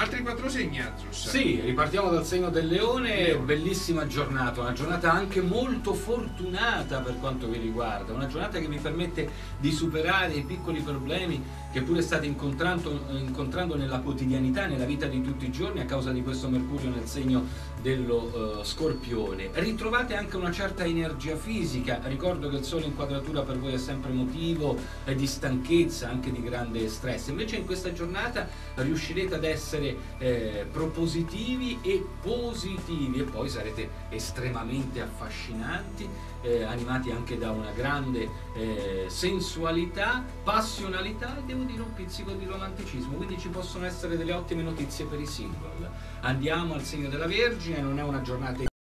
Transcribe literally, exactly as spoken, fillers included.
Altri quattro segni, Azus. Sì, ripartiamo dal segno del leone. Leone. Bellissima giornata, una giornata anche molto fortunata per quanto vi riguarda, una giornata che vi permette di superare i piccoli problemi che pure state incontrando, incontrando nella quotidianità, nella vita di tutti i giorni a causa di questo Mercurio nel segno dello uh, Scorpione. Ritrovate anche una certa energia fisica, ricordo che il Sole in quadratura per voi è sempre motivo eh, di stanchezza, anche di grande stress, invece in questa giornata riuscirete ad essere eh, propositivi e positivi e poi sarete estremamente affascinanti, eh, animati anche da una grande eh, sensualità, passionalità e devo dire un pizzico di romanticismo, quindi ci possono essere delle ottime notizie per i single. Andiamo al segno della Vergine, non è una giornata